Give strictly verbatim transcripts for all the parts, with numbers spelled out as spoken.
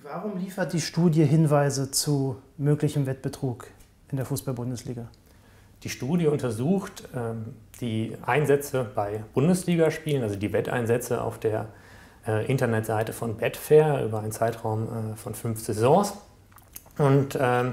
Warum liefert die Studie Hinweise zu möglichem Wettbetrug in der Fußball-Bundesliga? Die Studie untersucht ähm, die Einsätze bei Bundesligaspielen, also die Wetteinsätze auf der äh, Internetseite von Betfair über einen Zeitraum äh, von fünf Saisons und ähm,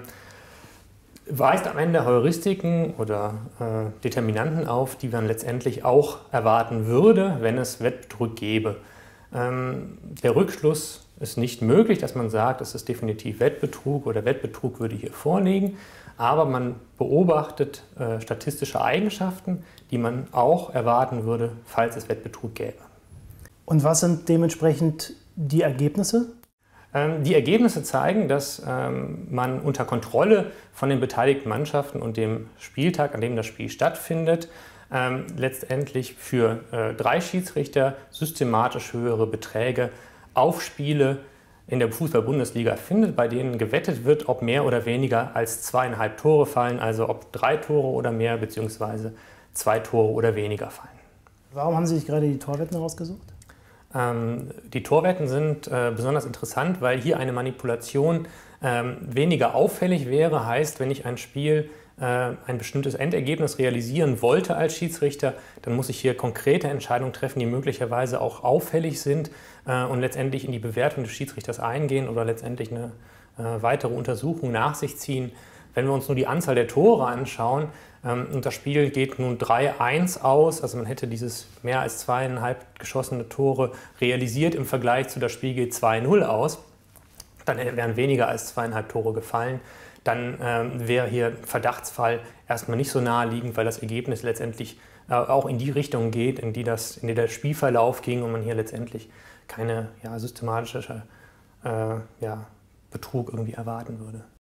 weist am Ende Heuristiken oder äh, Determinanten auf, die man letztendlich auch erwarten würde, wenn es Wettbetrug gäbe. Ähm, der Rückschluss ist nicht möglich, dass man sagt, es ist definitiv Wettbetrug oder Wettbetrug würde hier vorliegen, aber man beobachtet äh, statistische Eigenschaften, die man auch erwarten würde, falls es Wettbetrug gäbe. Und was sind dementsprechend die Ergebnisse? Ähm, die Ergebnisse zeigen, dass ähm, man unter Kontrolle von den beteiligten Mannschaften und dem Spieltag, an dem das Spiel stattfindet, ähm, letztendlich für äh, drei Schiedsrichter systematisch höhere Beträge auf Spiele in der Fußball-Bundesliga findet, bei denen gewettet wird, ob mehr oder weniger als zweieinhalb Tore fallen, also ob drei Tore oder mehr bzw. zwei Tore oder weniger fallen. Warum haben Sie sich gerade die Torwetten rausgesucht? Ähm, die Torwetten sind äh, besonders interessant, weil hier eine Manipulation ähm, weniger auffällig wäre. Heißt, wenn ich ein Spiel äh, ein bestimmtes Endergebnis realisieren wollte als Schiedsrichter, dann muss ich hier konkrete Entscheidungen treffen, die möglicherweise auch auffällig sind äh, und letztendlich in die Bewertung des Schiedsrichters eingehen oder letztendlich eine äh, weitere Untersuchung nach sich ziehen. Wenn wir uns nur die Anzahl der Tore anschauen, ähm, und das Spiel geht nun drei eins aus, also man hätte dieses mehr als zweieinhalb geschossene Tore realisiert im Vergleich zu das Spiel geht zwei null aus, dann wären weniger als zweieinhalb Tore gefallen. Dann ähm, wäre hier ein Verdachtsfall erstmal nicht so naheliegend, weil das Ergebnis letztendlich äh, auch in die Richtung geht, in die, das, in die der Spielverlauf ging und man hier letztendlich keine ja, systematische äh, ja, Betrug irgendwie erwarten würde.